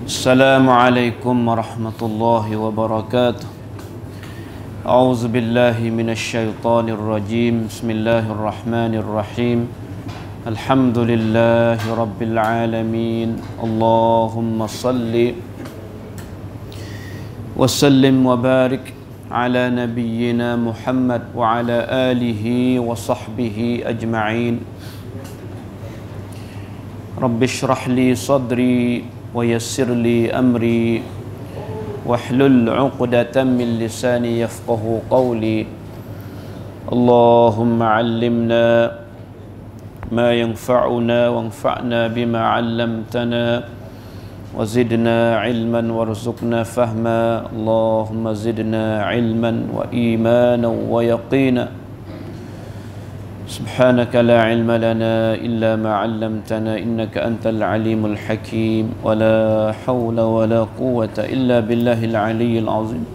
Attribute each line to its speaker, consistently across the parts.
Speaker 1: Assalamualaikum warahmatullahi wabarakatuh. A'udzu billahi minasyaitonir rajim. Bismillahirrahmanirrahim. Alhamdulillahi rabbil alamin. Allahumma salli wa sallim wa barik ala nabiyyina Muhammad wa ala alihi wa sahbihi ajma'in. Rabbi shrah li sadri wa yassir li amri wahlul 'uqdatam min lisani yafqahu qawli. Allahumma 'allimna ma yanfa'una wanfa'na bima 'allamtana wa zidna 'ilman warzuqna fahma. Allahumma zidna 'ilman wa imanan wa yaqina. Subhanaka la ilma lana illa ma 'allamtana innaka antal alimul hakim. Wa la hawla wa la quwwata illa billahil aliyyil azim.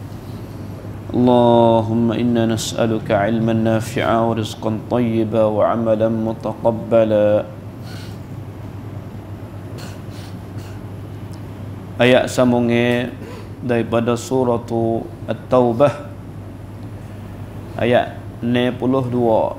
Speaker 1: Allahumma inna nas'aluka 'ilman nafi'a wa rizqan tayyiba wa 'amalan mutaqabbala. Ayat sambungnya daripada surah At-Taubah ayat 62.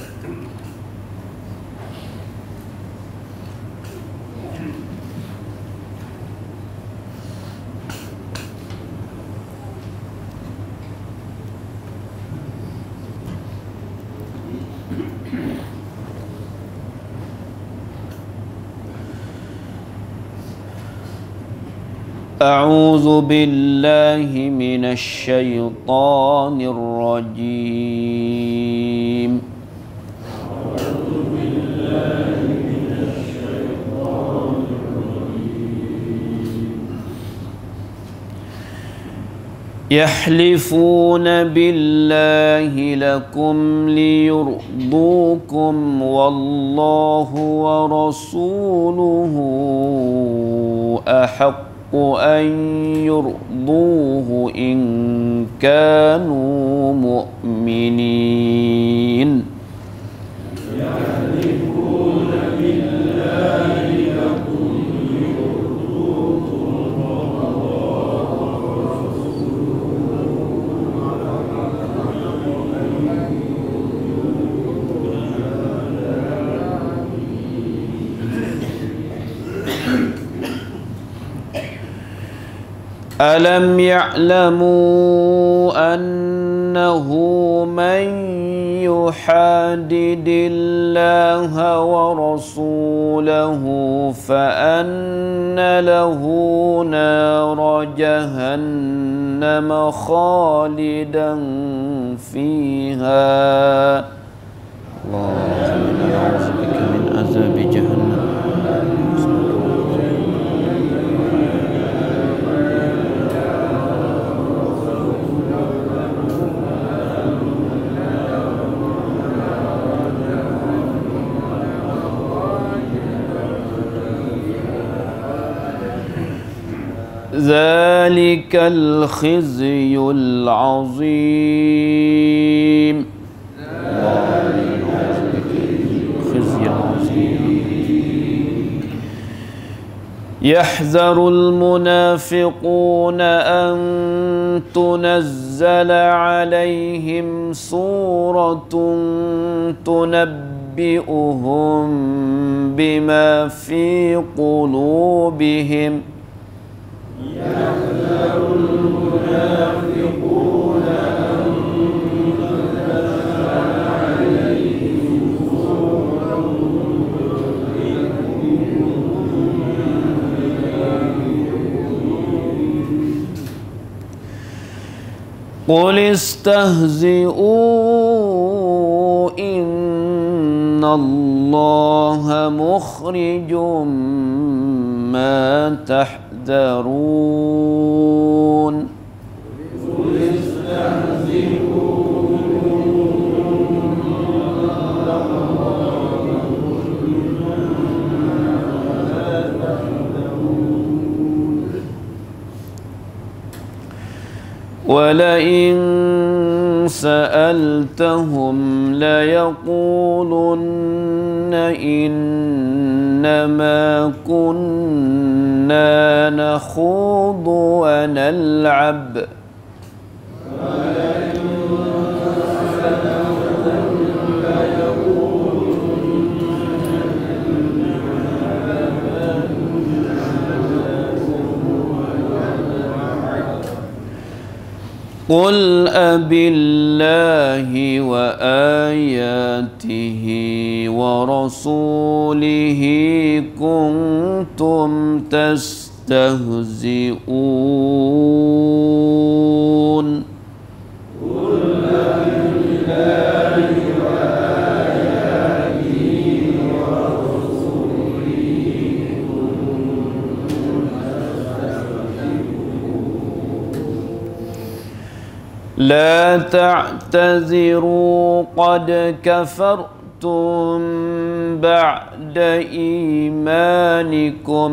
Speaker 1: أعوذ بالله من الشيطان الرجيم. يحلفون بالله لكم ليرضوكم والله ورسوله أحق أن يرضوه إن كانوا مؤمنين. يحلفون بالله لكم ليرضوكم والله ألم يعلموا أنه من يحادد الله ورسوله فأن له نار جهنم خالدا فيها. اللهم نعوذ بك من عذاب جهنم. ذلك الخزي العظيم. خزي العظيم. يحذر المنافقون أن تنزل عليهم سورة تنبئهم بما في قلوبهم. يحذر المنافقون أن تنزل عليهم سورة قل استهزئوا إن الله مخرج ما تحذرون. قل استهزئوا ولئن سألتهم ليقولن إنما كنا نخوض ونلعب قل أبالله وآياته ورسوله كنتم تستهزئون لا تعتذروا قد كفرتم بعد إيمانكم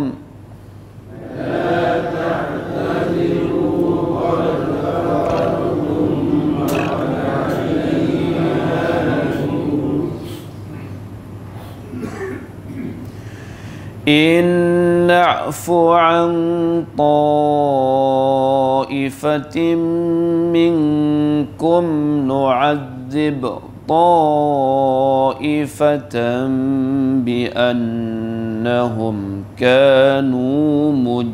Speaker 1: إن نعف عن طائفة منكم نعذب طائفة بأنهم كانوا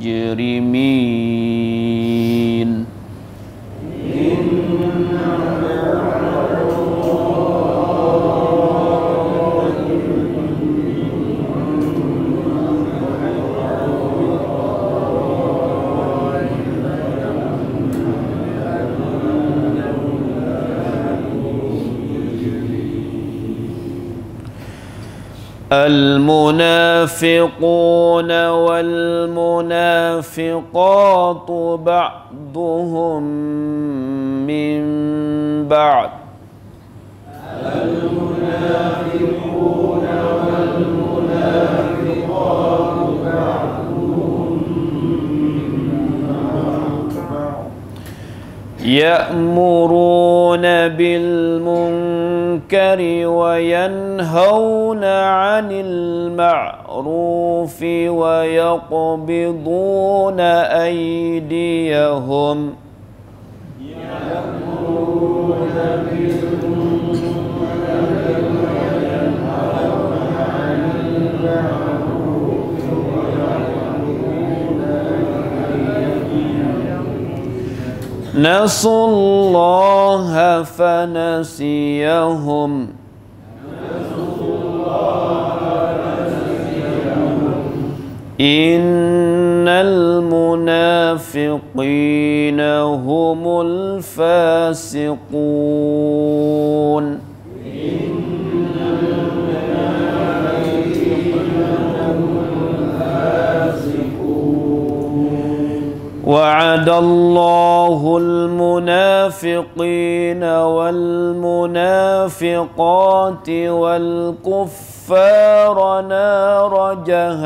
Speaker 1: مجرمين المنافقون والمنافقات بعضهم من بعض يأمرون بالمنكر وينهون عن المعروف ويقبضون أيديهم نسوا الله فنسيهم إن المنافقين هم الفاسقون وعد الله المنافقين والمنافقات والكفار نار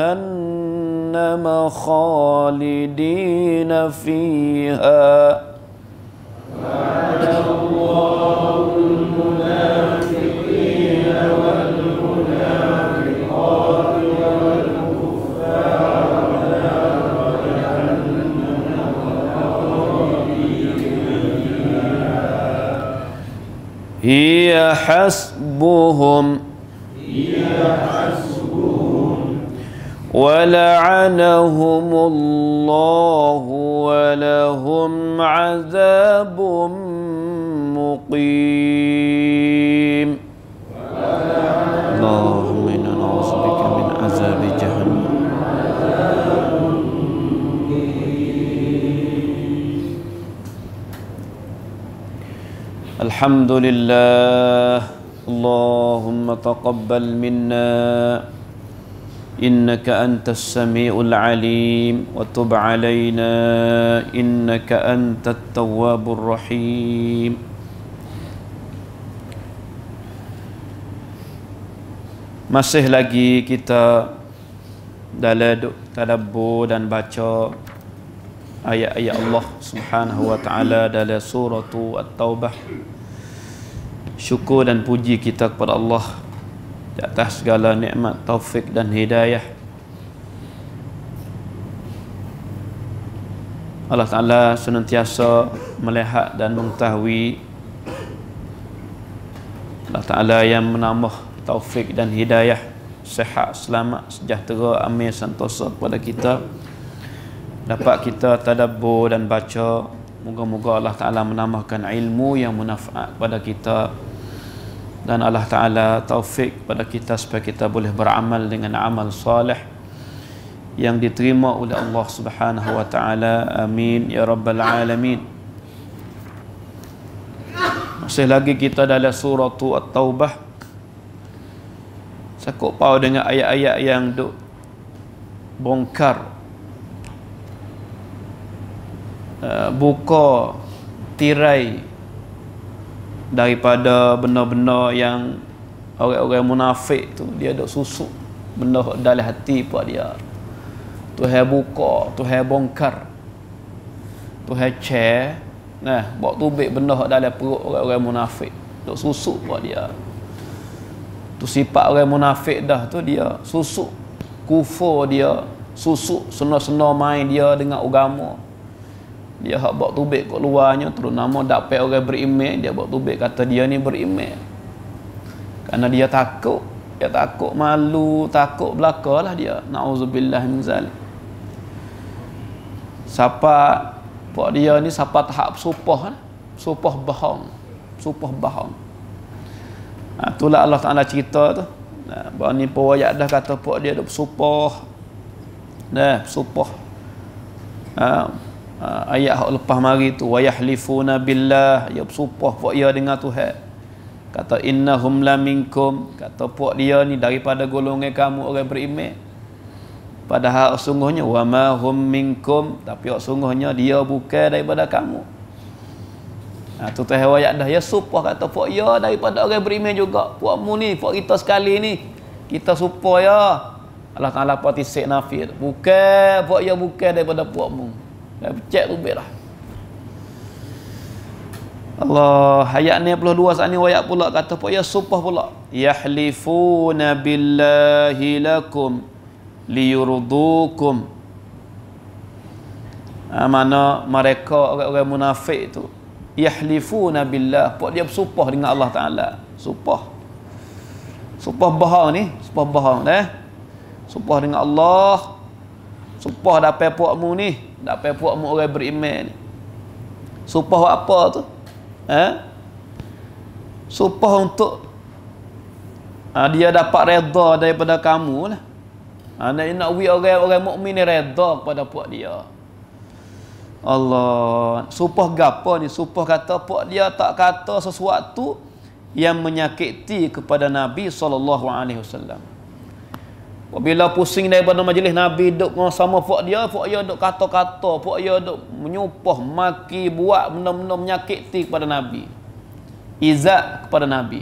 Speaker 1: جهنم خالدين فيها وعد الله المنافقين والمنافقات هي حسبهم ولعنهم الله ولهم عذاب مقيم اللهم إنا نعوذ بك من عذاب جهنم الحمد لله اللهم تقبل منا إنك أنت السميع العليم وتب علينا إنك أنت التواب الرحيم. Masih lagi kita dalam tadabbur dan baca ayat-ayat Allah Subhanahu wa taala dalam surah At-Taubah syukur dan puji kita kepada Allah di atas segala nikmat, taufik dan hidayah. Allah Ta'ala senantiasa melihat dan mengetahui. Allah Ta'ala yang menambah taufik dan hidayah, sihat, selamat, sejahtera, amin, sentosa kepada kita, dapat kita tadabbur dan baca. Moga-moga Allah Ta'ala menambahkan ilmu yang manfaat kepada kita, dan Allah Ta'ala taufik kepada kita supaya kita boleh beramal dengan amal salih yang diterima oleh Allah Subhanahu wa Ta'ala. Amin ya rabbal alamin. Masih lagi kita dalam surah At-Taubah. Sakut pau dengan ayat-ayat yang duk bongkar, buka tirai daripada benda-benda yang orang-orang munafik tu dia duk susuk benda dalam hati puak dia. Tuhan buka, Tuhan bongkar, Tuhan share, bawa tubik benda dalam perut orang-orang munafik, duk susuk buat dia. Tu sifat orang munafik dah tu, dia susuk kufur, dia susuk senang-senang main dia dengan agama. Dia hak bawa tubik kat luarnya, terus nama dapat orang beriman, dia bawa tubik kata dia ni beriman. Kerana dia takut malu, takut belakalah dia. Nauzubillah min zalik. Siapa buat dia ni siapa tahap supah bohong. Itulah Allah Ta'ala cerita tu. Bahawa ni pewayat dah kata puak dia duk supah. Supah. Ayat hak lepas mari tu, wa yahlifuna billah, ya supah puak dia dengan Tuhan. Kata innahum la minkum, kata puak dia ni daripada golongan kamu orang beriman. Padahal sungguhnya wa ma hum minkum, tapi sungguhnya dia bukan daripada kamu. Tu ayat dah ya supah kata puak ya daripada orang beriman juga. Puakmu ni, puak kita sekali ni, kita supah ya. Allah Ta'ala patisik nafi. Bukan puak ya, bukan daripada puakmu. Dah cek tu belah. Allah, ayat ni 22 saat ni ayat pula kata puak ya supah pula. Yahlifuna billahi lakum liyurdukum. Mana mereka orang-orang munafik tu yahlifuna billah, puak dia bersumpah dengan Allah Ta'ala. Sumpah bohong ni, sumpah bohong sumpah dengan Allah, sumpah dapat puakmu ni, dapat puakmu orang beriman ni. Sumpah apa tu? Sumpah untuk dia dapat redha daripada kamu lah. Nak orang mukmin ni redha kepada puak dia. Allah, supah gapo ni? Supah kata puak dia tak kata sesuatu yang menyakiti kepada Nabi SAW. Apabila pusing daripada majlis Nabi duk sama puak dia duk kata-kata, puak dia duk menyupah, maki, buat benda-benda menyakiti kepada Nabi, izat kepada Nabi.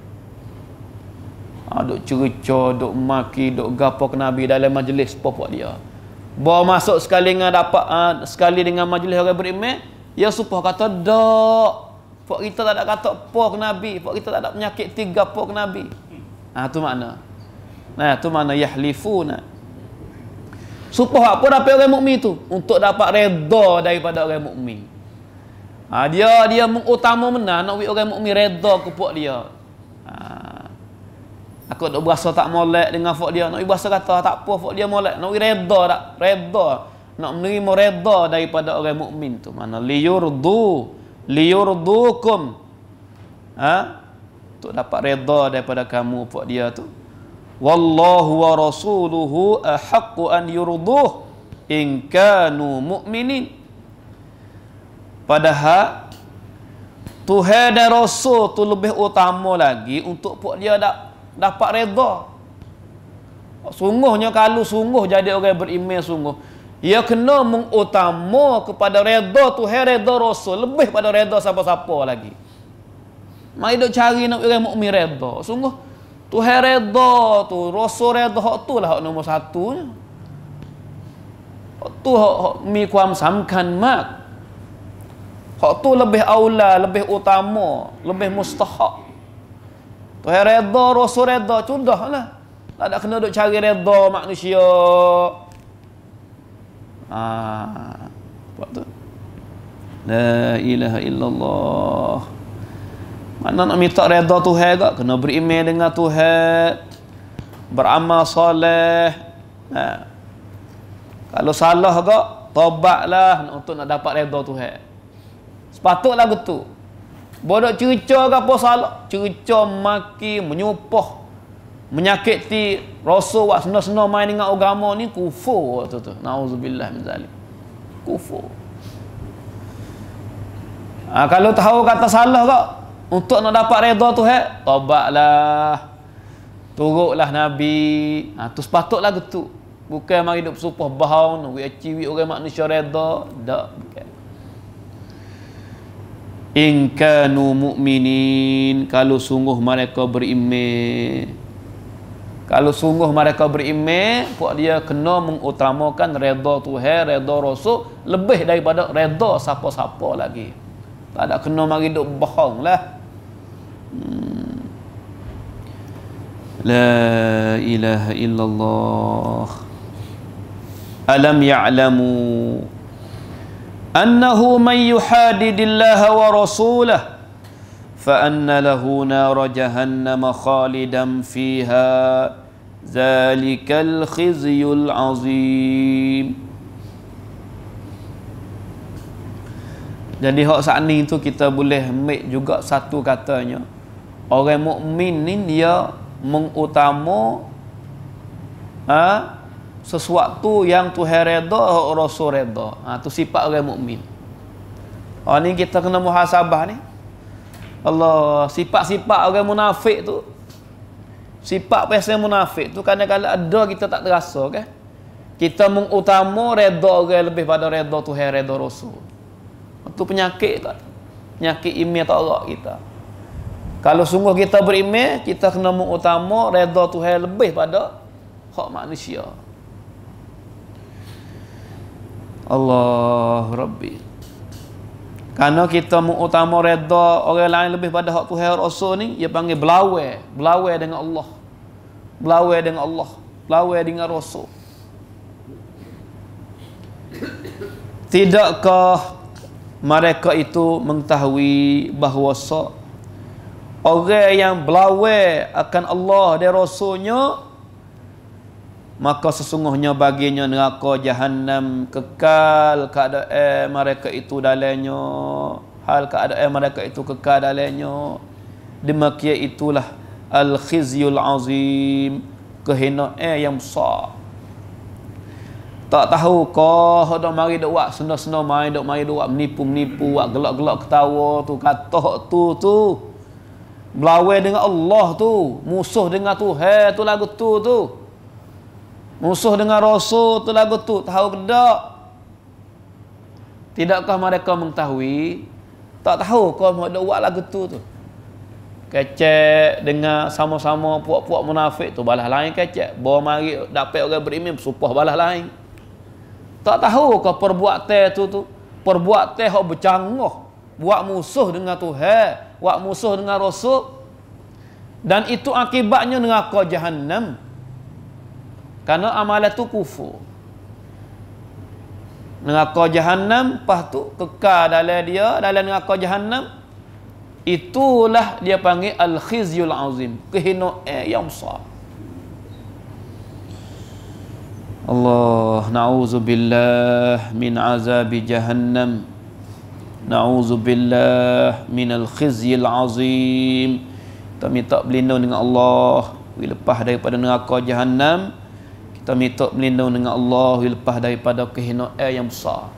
Speaker 1: Duk cerca, duk maki, duk gapo ke Nabi dalam majlis puak dia. Bawa masuk sekali dengan sekali dengan majlis orang beriman, ya supah kata dak. Puak kita tak ada kata apa ke Nabi, puak kita tak ada penyakit tiga apa ke Nabi. Tu makna. Tu makna yahlifuna. Supah apa dapat orang mukmin tu? Untuk dapat redha daripada orang mukmin. Dia mengutama benar nak orang mukmin redha ke puak dia. Aku duk berasa tak molek dengan fok dia. Nak berasa kata tak apa fok dia molek. Nak redha tak? Redha. Nak menerima redha daripada orang mukmin tu. Mana liyurdukum. Untuk dapat redha daripada kamu fok dia tu. Wallahu wa rasuluhu ahaqqu an yurduh in kanu mu'minin. Padahal Tuhan dan Rasul tu lebih utama lagi untuk puak dia dapat redha. Sungguhnya kalau sungguh jadi orang beriman sungguh, ia kena mengutama kepada redha Tuhan, redha Rasul lebih pada redha siapa-siapa lagi. Mari duk cari nak orang mukmin redha. Sungguh Tuhan redha tu, Rasul redha, hak tu lah hak nombor satunya. Hak tu hak mi kuam samkan mak. Hak tu lebih aula, lebih utama, lebih mustahak Tuhan redha, Rasul redha, sudahlah. Tak ada kena duk cari redha manusia. Buat tu. La ilaha illallah. Mana nak minta redha Tuhan ke? Kena beriman dengan Tuhan. Beramal soleh. Kalau salah ke, taubatlah untuk nak dapat redha Tuhan. Sepatutlah betul. Bodoh cerca ke apa salah? Cerca, maki, menyupah, menyakiti Rasul buat sena-sena main dengan agama ni kufur tu. Nauzubillah min zalik. Kufur. Kalau tahu kata salah ke, untuk nak dapat redha Tuhan, taubatlah. Turutlah Nabi. Tu sepatutlah gitu. Bukan mari duk bersumpah bohong, we achieve orang manusia redha, dak bukan. In kanu mu'minin, kalau sungguh mereka beriman. Kalau sungguh mereka beriman, puak dia kena mengutamakan redha Tuhan, redha Rasul lebih daripada redha siapa-siapa lagi. Tak ada kena mari duk bohong lah. La ilaha illallah. Alam ya'lamu annahu man yuhadidillaha wa rasulahu fa anna lahu nar jahannam khalidan fiha zalikal khizyul azim. Jadi hak saat ni tu kita boleh make juga satu katanya, orang mukmin ni dia mengutama sesuatu yang Tuhan redha, Rasul redha. Tu sifat orang mukmin. Ni kita kena muhasabah ni. Allah, sifat-sifat orang munafik tu. Sifat pasal munafik tu kadang-kadang ada kita tak terasa kan. Kita mengutama redha orang lebih pada redha Tuhan, redha Rasul. Itu penyakit tak? Penyakit iman tak erat kita. Kalau sungguh kita beriman, kita kena mengutama redha Tuhan lebih pada hak manusia. Allah Rabbi. Karena kita mengutama redha orang lain lebih pada hak Tuhan Rasul ni, dia panggil belawai. Belawai dengan Allah. Belawai dengan Allah. Belawai dengan Rasul. Tidakkah mereka itu mengetahui bahawa orang yang belawai akan Allah dan Rasulnya, maka sesungguhnya baginya neraka Jahannam, kekal keadaan mereka itu dalamnya, hal keadaan mereka itu kekal dalamnya. Demikian itulah al-khizyul azim, kehinaan yang besar. Tak tahu kau dak mari dak buat sena-sena main, dak mari dak buat menipu-menipu, buat gelak-gelak ketawa tu, kata tu belawai dengan Allah tu, musuh dengan Tuhan tu lagu tu. Musuh dengan Rasul tu lagu tu, tahu ke tak? Tidakkah mereka mengetahui? Tak tahu kau dak buat lagu tu. Kecek dengan sama-sama puak-puak munafik tu balas lain kecek. Bawa mari dapat orang beriman bersumpah balas lain. Tak tahu kau perbuatan tu perbuatan hak bercanggah, buat musuh dengan Tuhan, buat musuh dengan Rasul, dan itu akibatnya neraka Jahannam. Karena amalan tu kufur. Neraka Jahannam, lepas tu kekal dalam neraka Jahannam. Itulah dia panggil al-khizyul azim, kehinaan yang besar. Allah, na'udzubillah min azabi jahannam, na'udzubillah min al-khizyil azim. Kita minta berlindung dengan Allah lepas daripada neraka Jahannam. Kita minta berlindung dengan Allah lepas daripada kehinaan yang besar.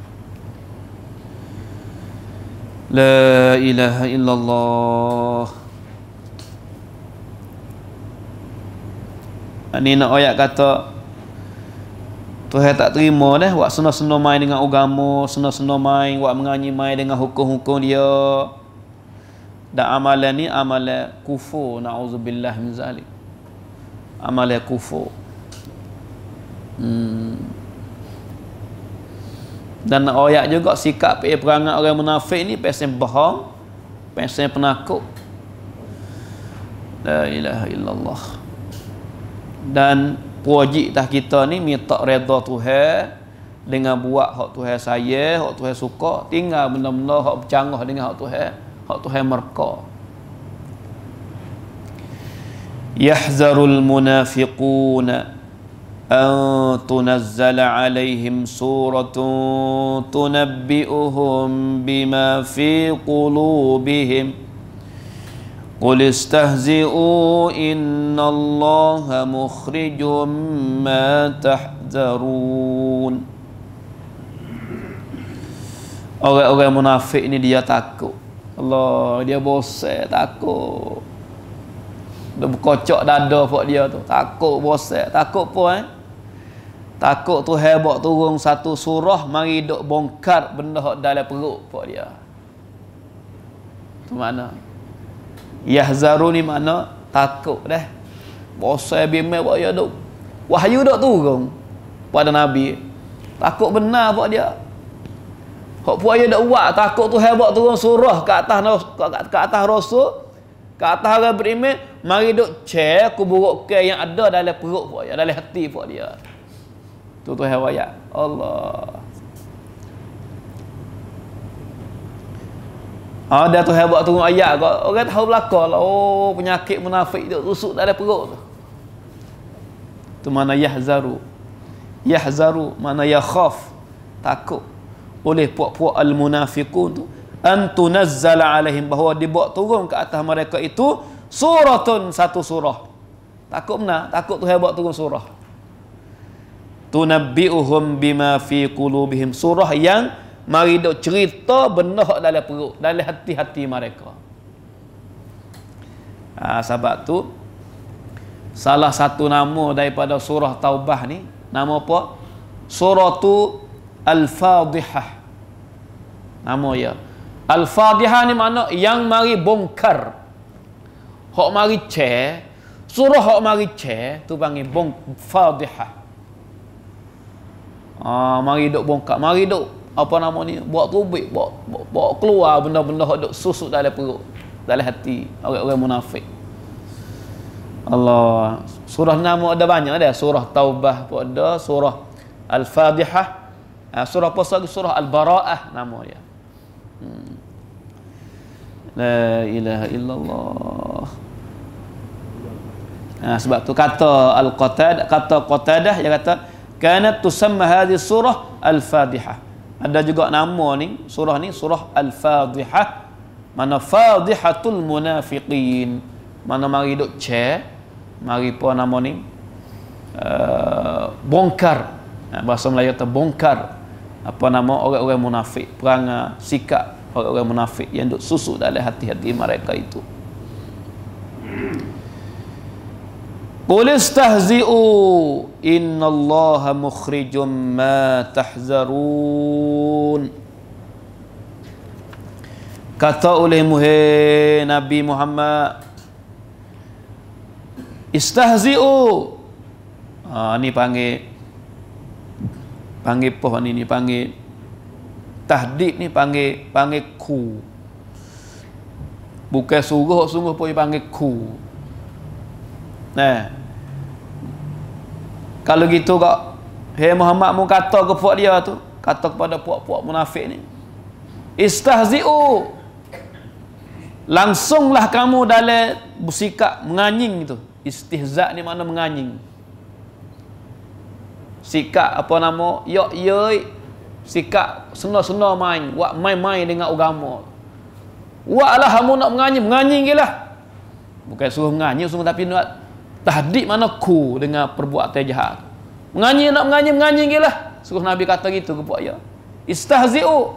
Speaker 1: La ilaha illallah. Ini nak ayat kata Tuhan tak terima dah buat sena-sena main dengan agama, sena-sena main buat menganyi main dengan hukum-hukum dia. Dan amalan ni amalan kufur, na'udzubillah min zalik. Amalan kufur. Dan ayat juga sikap perangai orang munafik ni pasal bohong, pasal penakut. La ilaha illallah. Dan wajib dah kita ni minta redha Tuhan dengan buat hak Tuhan sayang, hak Tuhan suka, tinggal benda-benda hak bercanggah dengan hak Tuhan merka. Yahzarul munafiquna an tunazzala alaihim suratun tunabbi'uhum bima fi qulubihim qul istahzi'u innallaha mukhrijum ma tahzarun. Orang-orang munafik ni dia takut. Allah, dia bosan, takut. Dia berkocok dada pok dia tu. Takut, bosan. Takut apa Takut tu hebat turun satu surah mari duk bongkar benda hak dalam perut pok dia. Tu mana? Yahzaru ni mana? Takut dah. Bosan bimbang pok dia duk. Wahyu duk turun pada Nabi. Takut benar pok dia. Hak puak dia dak buat takut tu hebat turun surah ke atas Rasul, ke atas orang beriman, mari duk cek keburukan yang ada dalam perut puak dia, dalam hati puak dia. Tu hebat Allah. Ada tu hebat turun ayat kau. Orang tahu belaka lah. Oh, penyakit munafik duk tusuk dalam perut tu. Tu mana yahzaru. Yahzaru mana yakhaf, takut oleh puak-puak al-munafiqun tu an tunazzala alaihim, bahawa dibawa turun ke atas mereka itu suratun, satu surah. Takut benar, takut tu hebat turun surah. Tunabbi'uhum bima fi qulubihim, surah yang mari dok cerita benda hak dalam perut, dalam hati-hati mereka. Sebab tu salah satu nama daripada surah Taubah ni, nama apa? Suratu Al-Fadhihah. Nama ya. Al-Fadhihah ni makna yang mari bongkar. Hak mari cek, surah hak mari cek tu panggil Fadhihah. Mari duk bongkar, mari duk apa nama ni? Buat tubik, bawa keluar benda-benda hak duk susuk dalam perut, dalam hati orang-orang munafik. Allah. Surah nama ada banyak dah. Surah Taubah pun ada, surah Al-Fadhihah. Surah apa lagi? Surah Al-Bara'ah nama dia. La ilaha illallah. Sebab tu kata Qatadah dia kata kanat tusamma hadhihi surah Al-Fadhihah. Ada juga nama ni, surah Al-Fadhihah. Mana fadhihatul munafiqin. Mana mari duk cek, mari apa nama ni? Bongkar. Bahasa Melayu terbongkar apa nama orang-orang munafik, perangai sikap orang-orang munafik yang duk susuk dalam hati-hati mereka itu. Qul istahzi'u innallaha mukhrijum ma tahzarun. Kata oleh Nabi Muhammad, istahzi'u. Ni panggil apa ni panggil tahdid, ni panggil ku. Bukan sungguh pun panggil ku. Kalau gitu kak, hey Muhammad mu kata ke puak dia tu, kata kepada puak-puak munafik ni, istahzi'u, langsunglah kamu dalam bersikap menganying itu. Istihza' ni makna menganying. Sikap apa nama? Sikap sena-sena main, buat main-main dengan agama. Buatlah kamu nak menganying gilah. Bukan suruh menganying, tapi nak tahdid mana ku dengan perbuatan jahat. Menganying gilah. Suruh Nabi kata gitu ke puak ya. Istahzi'u.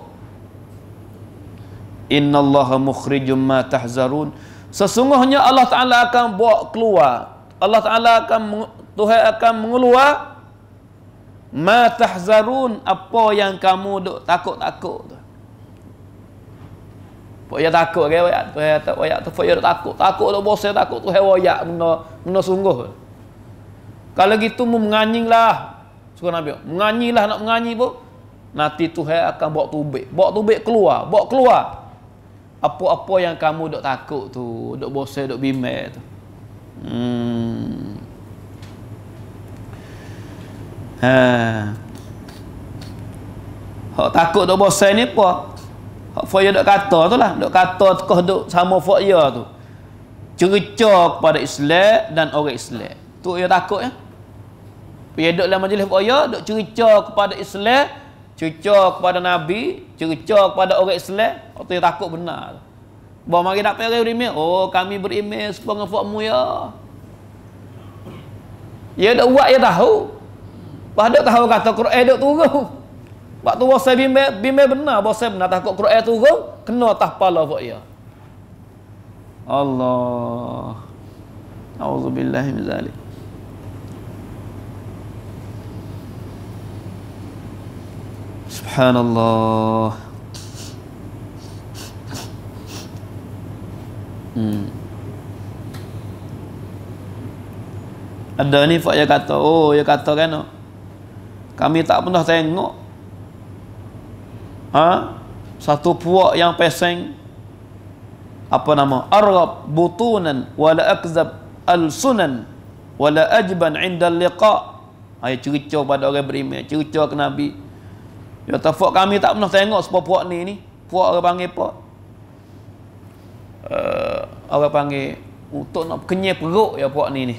Speaker 1: Innallaha mukhrijum ma tahzarun. Sesungguhnya Allah Ta'ala akan bawa keluar. Allah Ta'ala Tuhan akan mengeluar ma tahzarun, apa yang kamu duk takut-takut tu. Pok ya takut ke wayak tu pok ya takut duk bosan, takut tu wayak benda sungguh. Kalau gitu mu menganyinglah. Suruh Nabi, menganyinglah, nak menganyi pun nanti Tuhan akan bawa tubik keluar, bawa keluar apa-apa yang kamu duk takut tu, duk bosan, duk bimbang tu. Hak takut duk bosan ni apa? Hak foya duk kata tu lah, duk kata kau duk sama foya tu. Cerca kepada Islam dan orang Islam. Tu dia takut ya. Dia duk dalam majlis foya duk cerca kepada Islam, cerca kepada Nabi, cerca kepada orang Islam. Hak tu dia takut benar. Bawa mari nak pergi beriman. Oh, kami beriman supaya ngafakmu ya. Ya dak buat ya tahu. Pada tahu kata Quran duk turun. Waktu bosan bimbang benar, bosan benar takut Quran turun, kena atas kepala buat ya. Allah. Auzubillahi min zalik. Subhanallah. Ada ni Pak ya kata, oh ya kata kan, kami tak pernah tengok satu puak yang peseng apa nama arab butunan wala akzab al-sunan wala ajban inda liqa. Ayat cerita pada orang beriman, cerita ke Nabi. Ya tafak kami tak pernah tengok sebab puak ni puak orang panggil apa? Orang panggil untuk nak kenyai perut ya puak ni.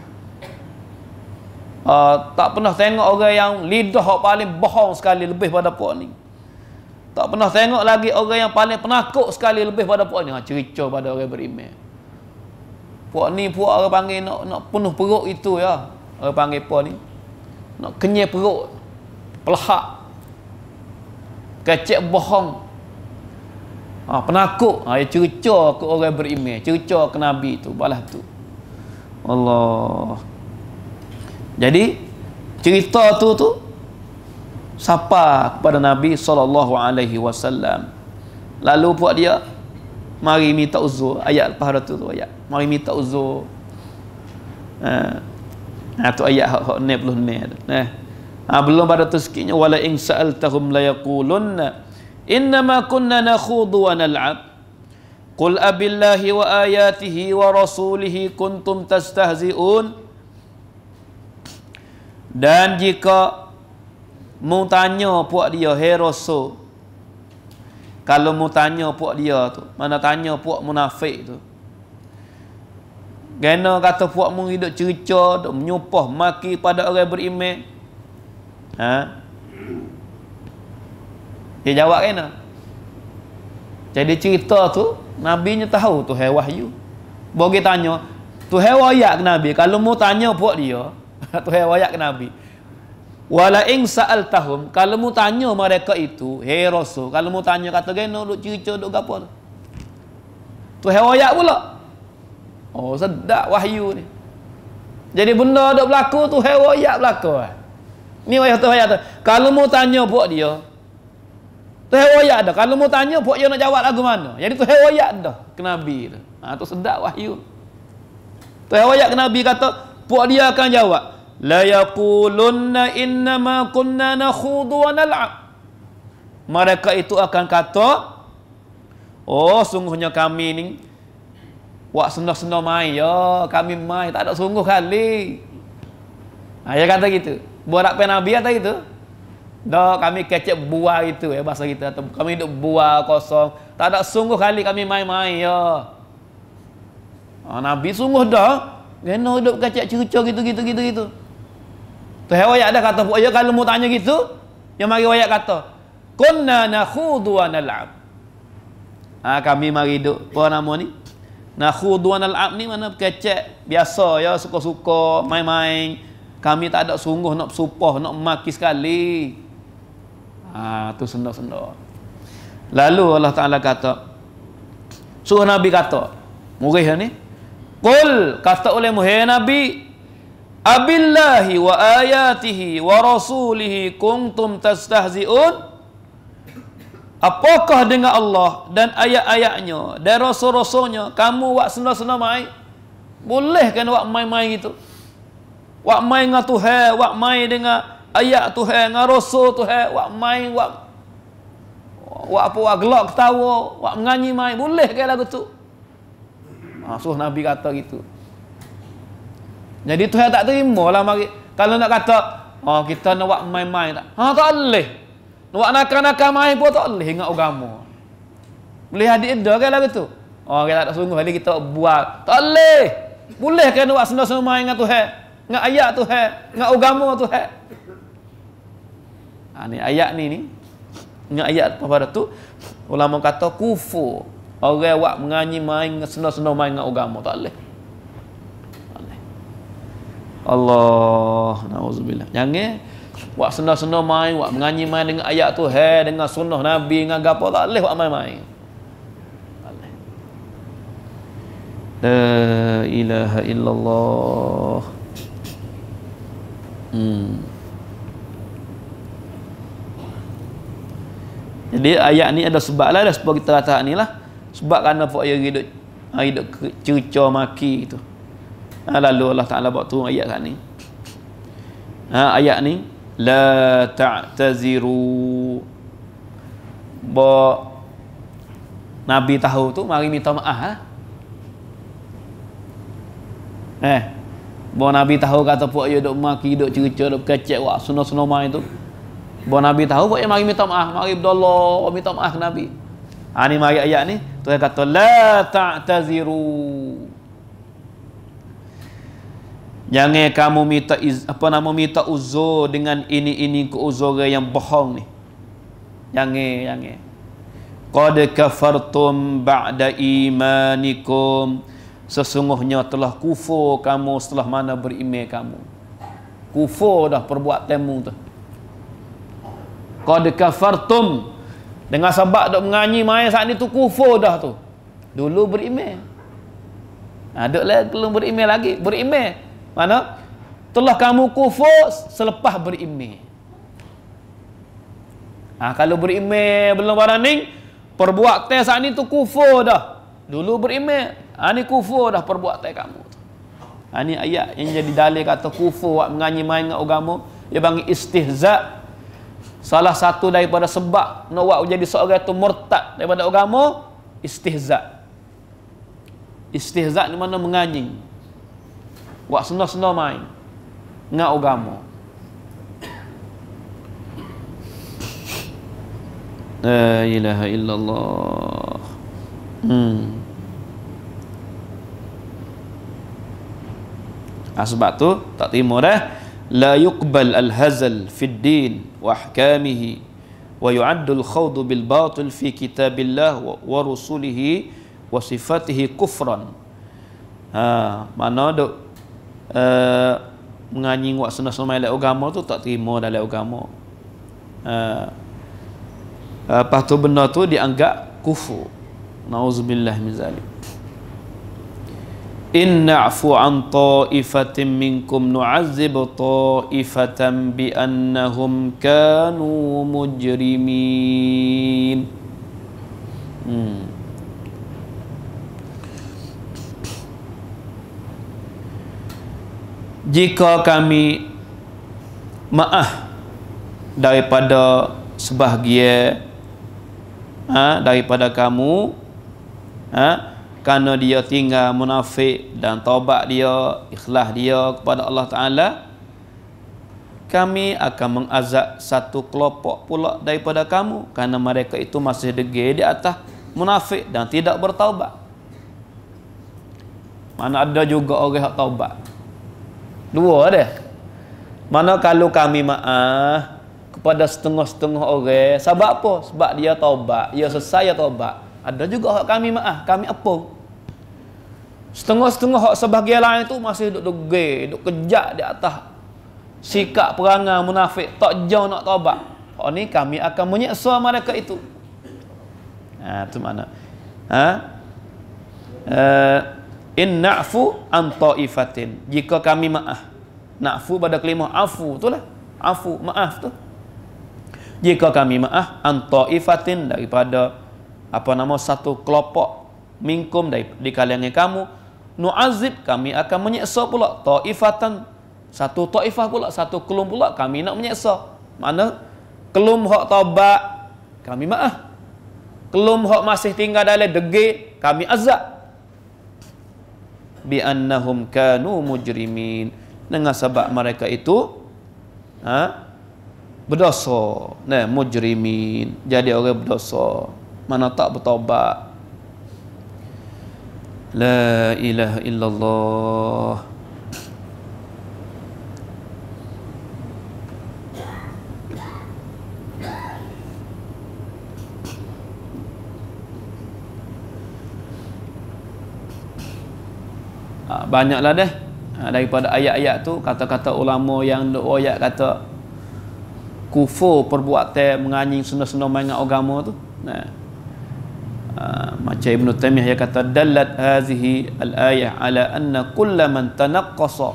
Speaker 1: Tak pernah tengok orang yang lidah paling bohong sekali lebih pada puak ni. Tak pernah tengok lagi orang yang paling penakut sekali lebih pada puak ni. Cerita pada orang beriman. Puak ni puak orang panggil nak penuh perut itu ya. Orang panggil puak ni nak kenyai perut, pelahak, kecek bohong, penakut. Dia cerca ke orang beriman, cerca ke Nabi tu, balas tu. Allah. Jadi cerita tu sapa kepada Nabi SAW. Lalu buat dia mari minta uzur. Ayat lepas tu ayat mari minta uzur. Tu ayat hak 90 ni. Belum pada tu sikitnya wala in sa'altahum la yaqulunna innama kunna nakhudu wa nal'ab qul abillahi wa ayatihi wa rasulihi kuntum tastahzi'un. Dan jika mu tanya puak dia, hey Rasul, kalau mu tanya puak dia tu, mana tanya puak munafik tu, kena kata puak mu hidup cerca, duk menyupah maki pada orang beriman, dia jawab kena. Jadi cerita tu Nabi nya tahu tu hai wahyu. Bagi tanya tu hai wayak ke Nabi, kalau mu tanya puak dia tu hai wayak ke Nabi. Wala in sa'altahum, kalau mu tanya mereka itu, hey Rasul, kalau mu tanya kata geno duk cerita duk gapo tu hai wayak pula. Oh sedap wahyu ni. Jadi benda duk berlaku tu hai wayak berlaku. Ni wayah tu. Kalau mu tanya puak dia, tu hai wayak dah. Kalau mu tanya puak dia nak jawab lagu mana. Jadi tu hai wayak dah ke Nabi tu. Tu sedap wahyu. Tu hai wayak ke Nabi kata puak dia akan jawab la yaqulunna innama kunna nakhudu wa nal'ab. Mereka itu akan kata, oh sungguhnya kami ni wak senang-senang main ya, kami main tak ada sungguh kali. Dia kata gitu. Buat apa Nabi kata gitu? Dah kami kecek buah itu ya bahasa kita, atau kami duduk buah kosong, tak ada sungguh kali kami main-main ya. Nabi sungguh dah kena hidup kacak cerca gitu. Tu wayak dah kata puak ya, kalau mu tanya gitu, yang mari wayak kata, kunna nakhudu wa nal'ab. Kami mari hidup apa nama ni? Nakhudu wa nal'ab ni mana kacak biasa ya, suka-suka main-main. Kami tak ada sungguh nak supah, nak maki sekali. Tu senda-senda. Lalu Allah Ta'ala kata, suruh Nabi kata, murih ni, qul, kata oleh muhai Nabi, abillahi wa ayatihi wa rasulihi kuntum tastahzi'un. Apakah dengan Allah dan ayat-ayatnya dan rasul-rasulnya kamu wak senda-senda main? Boleh kan wak main-main gitu? Wak main dengan Tuhan, wak main dengan ayat Tuhan, dengan rasul Tuhan, wak main, wak gelak ketawa, wak menyanyi main, boleh ke lagu tu? Suruh Nabi kata gitu. Jadi Tuhan tak terima lah mari. Kalau nak kata, oh kita nak buat main-main tak? Ha tak boleh. Nak buat nakal-nakal main pun tak boleh ingat agama. Boleh adik dah kan lagu tu. Oh kita tak sungguh hari kita buat. Tak boleh. Boleh kan nak buat senang-senang main dengan Tuhan? Dengan ayat Tuhan, dengan agama Tuhan. Ha ni ayat ni. Dengan ayat pada tu ulama kata kufur. Orang buat menganyi main senang-senang main dengan agama tak boleh. Allah, nauzubillah. Jangan buat senang-senang main, buat menganyi main dengan ayat Tuhan, dengan sunnah Nabi, dengan gapo tak boleh buat main-main. Tak boleh. La ilaha illallah. Jadi ayat ni ada sebab lah, ada sebab kita kata ni lah. Sebab kerana pok dia hidup cerca maki tu. Lalu Allah Ta'ala buat turun ayat kat ni. Ayat ni la ta'taziru. Nabi tahu tu mari minta maaf. Nabi tahu kata puak dia duk maki, duk cerca, duk kecek wak sunah-sunah main tu. Nabi tahu puak dia mari minta maaf, mari berdoa minta maaf ke Nabi. Ni mari ayat ni Tuhan kata la ta'taziru. Jangan kamu minta uzur dengan ini keuzuran yang bohong ni. Jangan. Qad kafartum ba'da imanikum. Sesungguhnya telah kufur kamu setelah mana beriman kamu. Kufur dah perbuatanmu tu. Qad kafartum. Dengan sebab dok menganyi main saat ni tu kufur dah tu. Dulu beriman. Dok lagi belum beriman lagi, beriman. Mana? Telah kamu kufur selepas beriman. Kalau beriman belum berani, perbuatan saat ni tu kufur dah. Dulu beriman, ni kufur dah perbuatan kamu tu. Ni ayat yang jadi dalil kata kufur buat menganyi main dengan agama, dia panggil istihza. Salah satu daripada sebab nak buat jadi seorang tu murtad daripada agama, istihza. Istihza ni mana menganyi. Buat senang-senang main dengan agama. La ilaha illallah. Sebab tu tak terima dah. La yuqbal al-hazal fid din wa ahkamihi wa yu'addu al-khawd bil batil fi kitabillah wa rusulihi wa sifatihi kufran. Mana duk menganyi buat senang-senang dalam agama tu tak terima dalam agama. Lepas tu benda tu dianggap kufur. Nauzubillah min zalik. In na'fu an ta'ifatin minkum nu'azzib ta'ifatan bi annahum kanu mujrimin. Jika kami maaf daripada sebahagian daripada kamu, kerana dia tinggal munafik dan taubat dia, ikhlas dia kepada Allah Ta'ala, kami akan mengazab satu kelompok pula daripada kamu kerana mereka itu masih degil di atas munafik dan tidak bertaubat. Mana ada juga orang yang taubat. Dua dia. Mana kalau kami maaf kepada setengah-setengah orang, sebab apa? Sebab dia taubat, dia selesai taubat. Ada juga hak kami maaf, kami apa? Setengah-setengah hak sebahagian lain tu masih duk degil, duk kejak di atas sikap perangai munafik, tak jauh nak taubat. Hak ni kami akan menyiksa mereka itu. Tu mana? In na'fu an ta'ifatin, jika kami maaf. Na'fu pada kalimah afu itulah, afu maaf tu. Jika kami maaf an ta'ifatin, daripada satu kelompok minkum di kalangan kamu, nu'azib, kami akan menyiksa pula ta'ifatan, satu ta'ifah pula, satu kelum pula kami nak menyiksa. Mana kelum hak taubat kami maaf, kelum hak masih tinggal dalam degil kami azab. bi annahum kanu mujrimin, dengan sebab mereka itu berdosa. Nah, mujrimin, jadi orang berdosa, mana tak bertaubat. La ilaha illallah. Banyaklah dah daripada ayat-ayat tu, kata-kata ulama yang ayat kata kufur perbuatan menganjing sena-sena dengan agama tu. Nah, macam Ibn Taymiyah dia kata dallat hazihi al-ayah ala anna kulla man tanaqqasa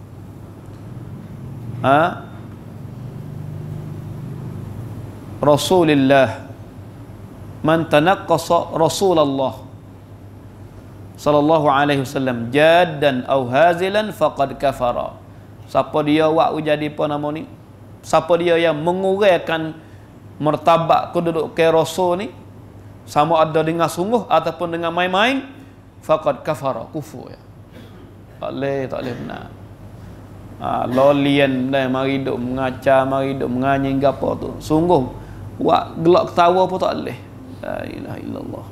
Speaker 1: Rasulillah, man tanaqqasa Rasulullah sallallahu alaihi wasallam jaddan aw hazilan faqad kafara. Siapa dia wak jadi apa nama ni? Siapa dia yang menguraikan martabat kedudukan Rasul ni sama ada dengan sungguh ataupun dengan main-main, faqad kafara, kufur ya. Tak boleh benar. Lolian dah mari duk mengacar, mari duk menganying gapo tu. Sungguh wak gelak ketawa pun tak boleh. La ilaha illallah.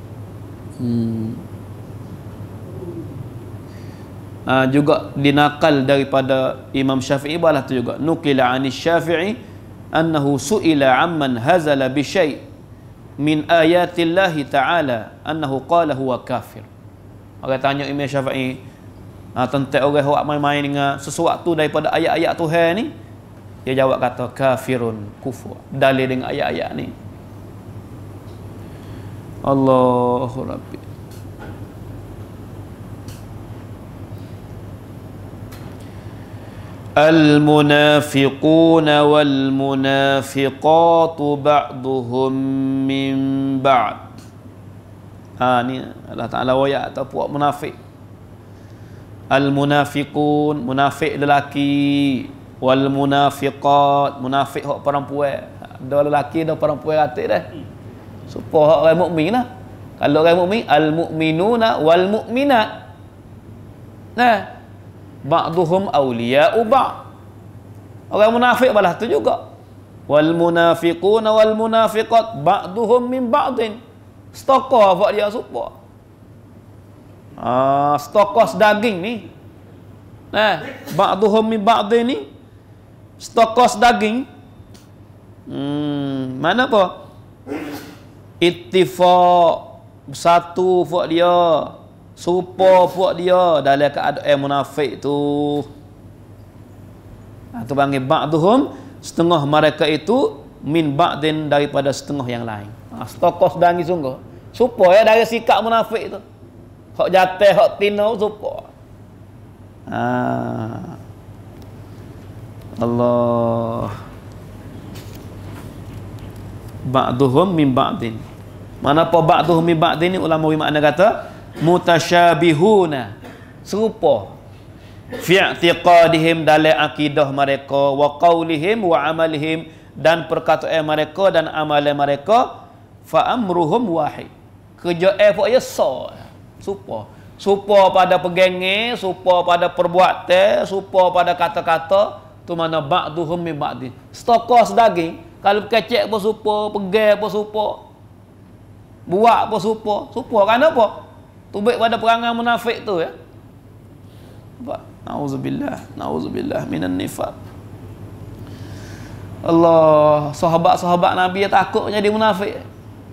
Speaker 1: Juga dinakal daripada Imam Syafi'i balah tu juga, nukila anis Syafi'i annahu su'ila amman hazala bi syai' min ayatillahi ta'ala annahu qala huwa kafir. Orang tanya Imam Syafi'i tentang orang yang main-main dengan sesuatu daripada ayat-ayat Tuhan ni, dia jawab kata kafirun, kufur, dalil dengan ayat-ayat ni. Allahu Rabbi. Al-munafiquna wal-munafiqatu ba'duhum min ba'd. Ni Allah Ta'ala ayat atau puak munafik. Al-munafiqun, munafik lelaki, wal-munafiqat, munafik hak perempuan. Ada lelaki, ada perempuan ratik dah. Supaya orang mukmin lah. Kalau orang mukmin, al-mu'minuna wal-mu'minat. Nah, ba'duhum awliya'u ba'd. Orang munafik balah tu juga. Wal munafiquna wal munafiqat ba'duhum min ba'din. Stokor buat dia supaya. Stokor sedaging ni. Nah, ba'duhum min ba'din ni stokor sedaging. Mana apa? Ittifaq, bersatu buat dia, serupa buat dia dalam keadaan munafik tu. Tu panggil ba'duhum, setengah mereka itu min ba'din, daripada setengah yang lain. Stokos dangi sungguh. Supaya dari sikap munafik tu. Hak jatah, hak tino supaya. Allah. Ba'duhum min ba'din. Mana apa ba'duhum min ba'din ni, ulama makna kata mutasyabihuna, serupa fi i'tiqadihim, dalam akidah mereka, wa qaulihim wa amalihim, dan perkataan mereka dan amalan mereka, fa amruhum wahid, kerja pokoknya serupa pada pegangan, serupa pada perbuatan, serupa pada kata-kata. Tu mana ba'duhum min ba'din, stokor sedaging. Kalau kecek pun serupa, pegang pun serupa, buat pun serupa. Kerana apa? Tubik pada perangai munafik tu ya. Nauzubillah minan nifaq. Allah, sahabat-sahabat Nabi takut jadi munafik.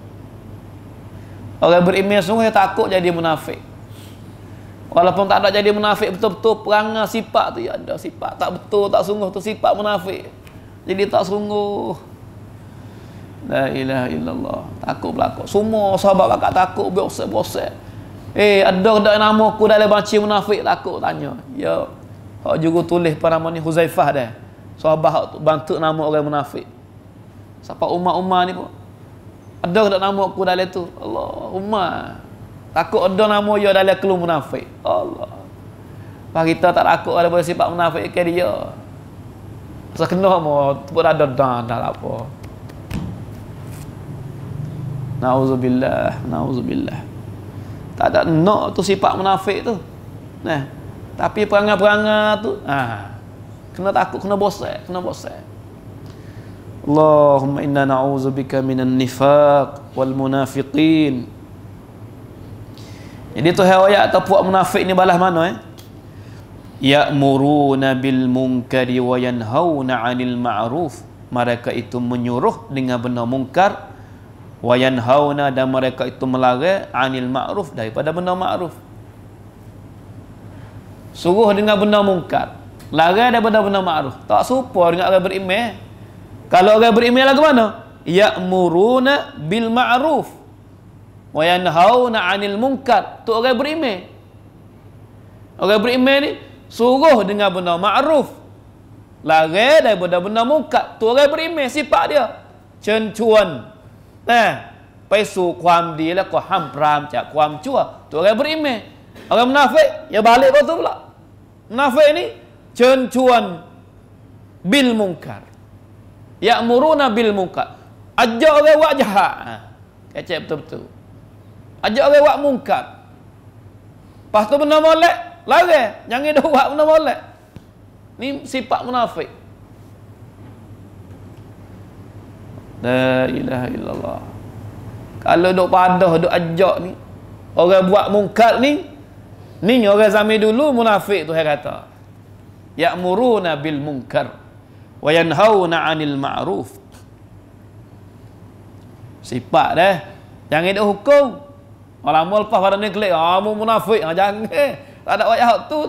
Speaker 1: Orang beriman sungguh takut jadi munafik. Walaupun tak ada jadi munafik betul-betul, perangai sifat tu ya ada sifat tak betul, tak sungguh, tu sifat munafik. Jadi tak sungguh. La ilaha illallah. Takut belakang. Semua sahabat bakal takut, bosan. Ada nama aku dalam banci munafik, takut tanya. Ya. Hak juga tulis pada nama ni Huzaifah dah. Sahabat hak bantu nama orang munafik. Siapa Umar ni pun. Ada nama aku dalam tu. Allahumma. Takut ada nama dia dalam kelum munafik. Allah. Pak kita tak takut ada sifat munafik ke dia. Sekena mo pun ada dah apa. Nauzubillah. Tak ada nak tu sifat munafik tu. Nah, tapi perangai-perangai tu kena takut, kena bosan, Allahumma inna na'udzubika minan nifaq wal munafiqin. Jadi tu ayat atau puak munafik ni balas mana Ya'muruna bil munkari wa yanhauna 'anil ma'ruf. Mereka itu menyuruh dengan benda mungkar, wa yanhauna, dan mereka itu melarang 'anil ma'ruf, daripada benda ma'ruf. Suruh dengan benda mungkar, larang daripada benda ma'ruf. Tak serupa dengan orang beriman. Kalau orang beriman lagu mana? Ya'muruna bil ma'ruf wa yanhauna 'anil munkar. Tu orang beriman. Orang beriman ni suruh dengan benda ma'ruf, larang daripada benda mungkar. Tu orang beriman, sifat dia cencuan. Paisu kuam dia lah, ko ham pram cak kuam cua. Tu orang beriman. Orang munafik ya balik kau tu pula. Munafik ni cencuan bil munkar. Ya'muruna bil munkar. Ajak orang buat jahat. Kecek betul-betul. Ajak orang buat munkar. Lepas tu benda molek, larang. Jangan dah buat benda molek. Ni sifat munafik. La ilaha illallah. Kalau duk padah, duk ajak ni, orang buat munkar ni orang zaman dulu munafik tu saya kata. Ya'muruna bil munkar wa yanhauna 'anil ma'ruf. Sifat dah. Jangan dak hukum. Orang lama lepas pada ni klik, mu munafik. Jangan. Tak ada ayat tu.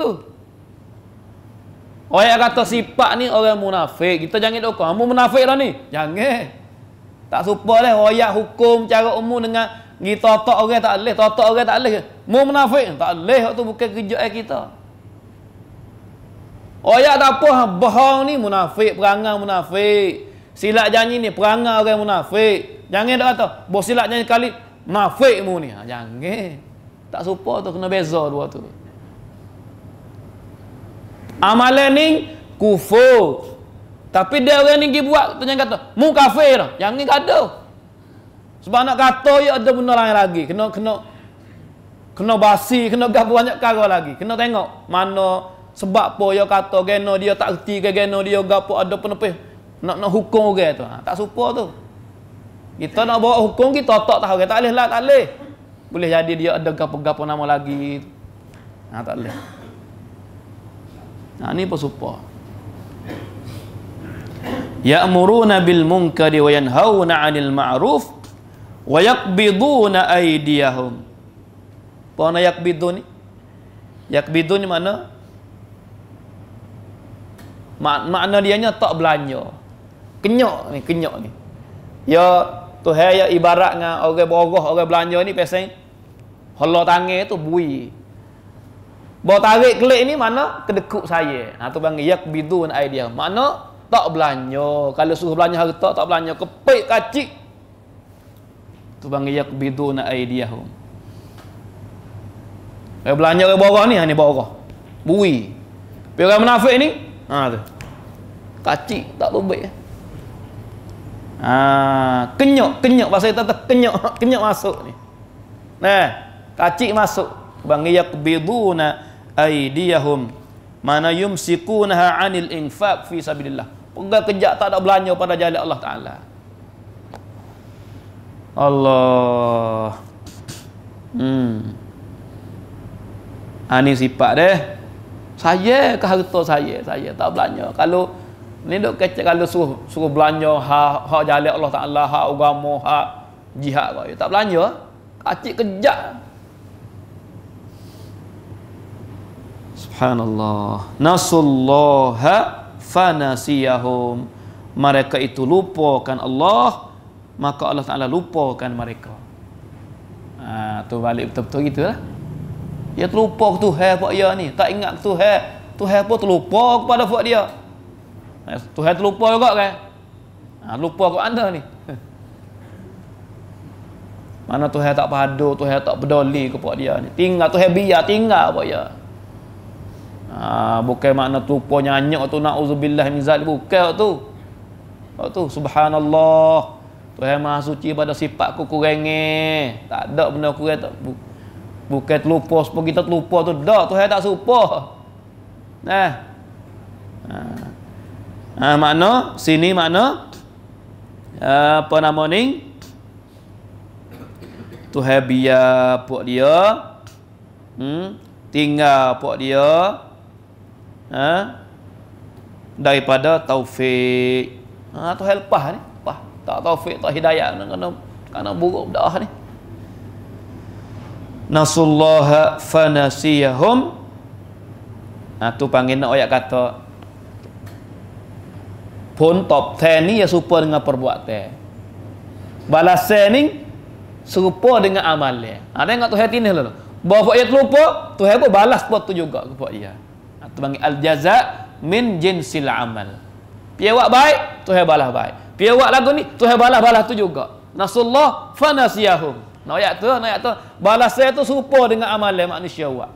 Speaker 1: Orang kata sifat ni orang munafik. Kita jangan dak hukum. Mu munafik dah ni. Jangan. Tak serupa dah ayat hukum cara umum dengan kita totok orang tak boleh, totok orang tak boleh. Mu munafik tak boleh, tu bukan kerja kita. Ayat tak apa, bohong ni munafik, perangai munafik. Silap janji ni perangai orang munafik. Jangan dak kata, bos silap janji kali munafik mu ni. Jangan. Tak serupa tu, kena beza dua tu. Amalan ni kufur. Tapi dia orang ni pergi buat, tu jangan kata, mu kafir. Jangan kata. Sebab nak kata ya ada benda lain lagi. Kena basi, kena gapo banyak perkara lagi. Kena tengok mana sebab apa dia kata geno dia tak reti ke geno dia gapo ada penepih. Nak hukum orang tu. Tak serupa tu. Kita nak bawa hukum kita tak tahu tak boleh lah, tak boleh. Boleh jadi dia ada gapo-gapo nama lagi. Tak boleh. Ni pun serupa. Ya'muruna bil munkari wa yanhauna 'anil ma'ruf wa yaqbiduna aydiyahum. Apa makna yaqbidun ni? Yaqbidun ni mana? Makna dianya tak belanja. Kenyok ni. Ya Tuhan ya ibarat dengan orang boroh, orang belanja ni pasal holo tangan tu bui. Bawa tarik kelik ni mana kedekuk saya. Tu panggil yaqbidun aydiyahum. Makna tak belanja. Kalau suruh belanja harta tak belanja, kepik kacik. Tu panggil yaqbiduna aydiyahum. Belanja orang boroh ni, ni boroh. Bui. Tapi orang munafik ni, tu. Kacik tak tubik. Kenyok bahasa kita kenyok masuk ni. Kacik masuk. Panggil yaqbiduna aydiyahum. Mana yumsikunaha 'anil infaq fi sabilillah. Pegang kejak tak ada belanja pada jalan Allah Taala. Allah. Ini sifat dia. Saya ke harta saya tak belanja. Kalau ni dok kecek kalau suruh belanja hak jalan Allah Taala, hak agama, hak jihad kau tak belanja. Kacik kejak. Subhanallah. Nasullaha fanasiyahum. Mereka itu lupakan Allah, maka Allah Ta'ala lupakan mereka. Tu balik betul-betul gitu lah. Dia terlupa ke Tuhan buat dia ni. Tak ingat ke Tuhan. Tuhan pun terlupa kepada buat dia. Tuhan terlupa juga kan. Lupa ke anda ni. Mana Tuhan tak padu, Tuhan tak peduli kepada dia ni. Tinggal Tuhan biar tinggal buat dia. Bukan makna terlupa nyanyi tu na'udzubillah min zalik. Bukan tu. Subhanallah. Tuhan Maha Suci pada sifat kekurangan. Tak ada benda kurang tak. Bukan terlupa supaya kita terlupa tu dah, Tuhan tak serupa. Makna sini makna apa nama ni? Tuhan biar puak dia tinggal puak dia daripada taufik. Tuhan lepas ni, tak taufik, tak hidayah, kena buruk dah ni. Nasullaha fanasiyahum. Tu panggil nak ayat kata pun top 10 ni ya serupa dengan perbuatan. Balasan ni serupa dengan amal dia. Tengok Tuhan tinis dulu. Bahawa dia terlupa, Tuhan pun balas buat tu juga kepada dia. Tu panggil al-jaza min jinsil amal. Dia buat baik, Tuhan balas baik. Dia buat lagu ni, Tuhan balas tu juga. Nasullah fanasiyahum. Ayat tu, balasan tu serupa dengan amal dia manusia buat.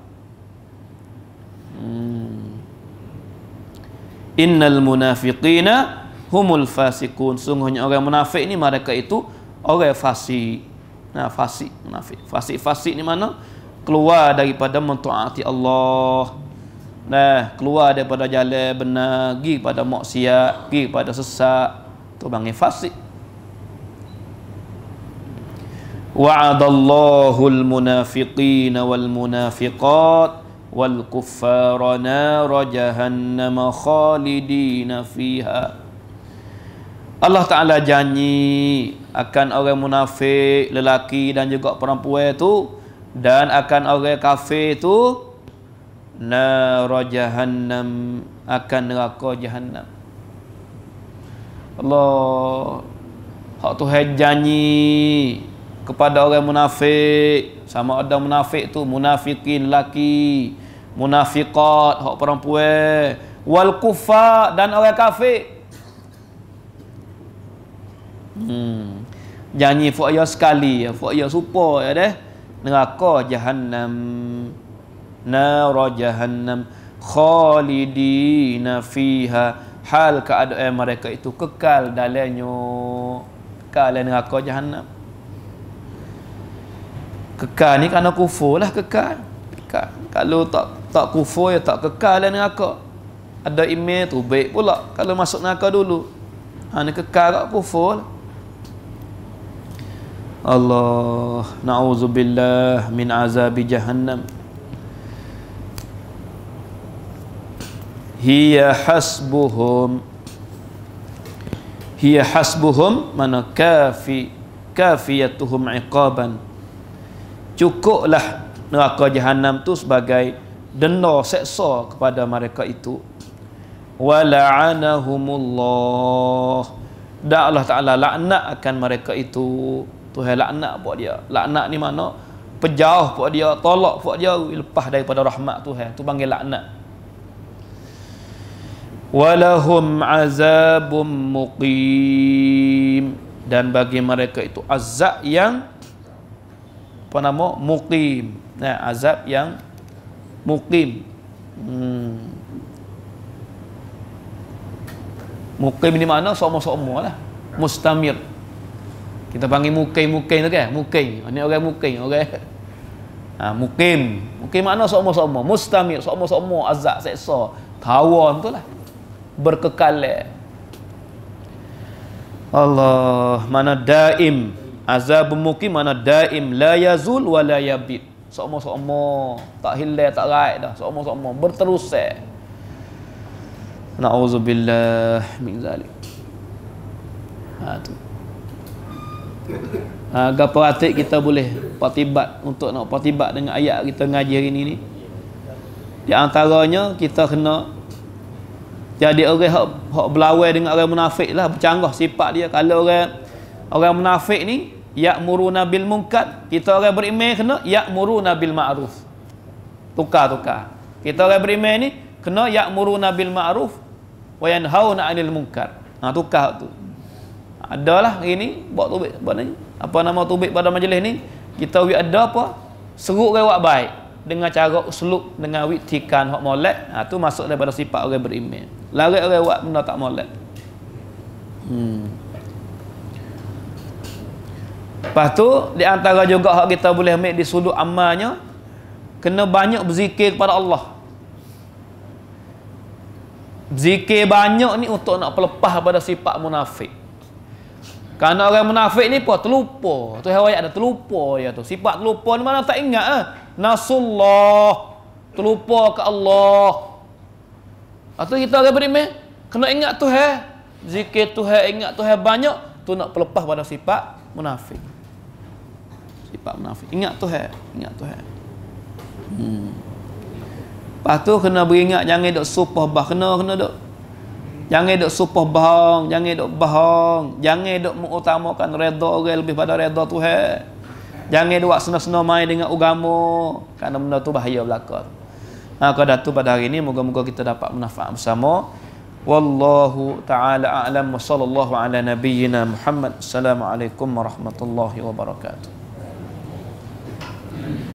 Speaker 1: Innal munafiqina humul fasiqun. Sungguhnya orang munafik ni mereka itu orang fasik. Fasik, munafik. Fasik ni mana? Keluar daripada mentaati Allah. Keluar daripada jalan benar, pergi pada maksiat, pergi pada sesat. Tu panggil fasik. Wa'adallahu al-munafiqina wal munafiqat wal kuffara nara jahannam khalidina fiha. Allah Ta'ala janji akan orang munafik lelaki dan juga perempuan itu, dan akan orang kafir itu nara jahannam, akan neraka jahannam. Allah hak Tuhan janji kepada orang munafik, sama ada munafik tu munafikin lelaki, munafiqat hak perempuan, wal kufar dan orang kafir. Janji fuk ya sekali, fuk ya supa ya deh, neraka jahannam, nar jahannam khalidina fiha, hal keadaan mereka itu kekal dalamnya, kekal neraka jahannam. Kekal ni kerana kufur lah, kekal. Kalau tak kufur ya tak kekal dalam neraka. Ada iman tu baik pula kalau masuk neraka dulu. Ni kekal kat kufur lah. Allah, na'udzubillah min azabi jahannam. Hiya hasbuhum mana kafiyatuhum iqaban. Cukuplah neraka jahannam tu sebagai denda seksa kepada mereka itu. Wa la'anahumullah, dan Allah Ta'ala laknat akan mereka itu. Tuhan laknat buat dia. Laknat ni mana? Pejauh buat dia, tolak buat dia, lepas daripada rahmat Tuhan. Tu panggil laknat. Walahum azabum muqim, dan bagi mereka itu azab yang apa nama? Muqim. Azab yang muqim. Muqim ni mana? Semua lah. Mustamir. Kita panggil muqim tu kan? Muqim. Ini orang muqim, orang muqim. Muqim makna semua. Mustamir, semua azab seksa. Tawon tu lah. Berkekal. Allah, mana daim. Azab muqim mana daim, la yazul wa la yabid. Semua tak hilang tak raib dah. Semua berterus. Na'udzubillah min zalik. Tu. Gapo atik kita boleh patibat untuk nak patibat dengan ayat kita ngaji hari ni. Di antaranya kita kena jadi orang hak berlawan dengan orang munafik lah, bercanggah sifat dia. Kalau orang munafik ni ya'muruna bil munkar, kita orang beriman kena ya'muruna bil ma'ruf. Tukar. Kita orang beriman ni kena ya'muruna bil ma'ruf wa yanhauna 'anil munkar. Tukar tu. Adalah hari ni buat tubik apa nama tubik pada majlis ni, kita ada apa? Seruk orang buat baik dengan cara uslub, dengan witikan hak molek. Tu masuk daripada sifat orang beriman. Larang orang buat benda tak molek. Lepas tu di antara juga hak kita boleh ambil di sudut amalnya, kena banyak berzikir kepada Allah. Zikir banyak ni untuk nak pelepah pada sifat munafik. Kerana orang munafik ni pun terlupa. Tu ayat ada terlupa dia tu. Sifat terlupa ni mana tak ingat Nasullah. Terlupa ke Allah. Atau kita orang beriman kena ingat Tuhan. Zikir Tuhan, ingat Tuhan banyak, tu nak pelepah pada sifat munafik. Sifat munafik. Ingat Tuhan, ingat Tuhan. Lepas tu kena beringat jangan duk supah bah, kena duk. Jangan duk supah bohong, jangan duk bohong, jangan duk mengutamakan redha orang lebih pada redha Tuhan. Jangan duk sena-sena main dengan agama, kerana benda tu bahaya belaka. Kada tu pada hari ini moga-moga kita dapat manfaat bersama. Wallahu taala a'lam wa sallallahu ala nabiyyina Muhammad. Assalamualaikum warahmatullahi wabarakatuh.